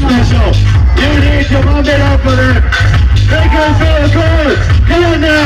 special. You need to move it up for them. They can feel good. Come on now.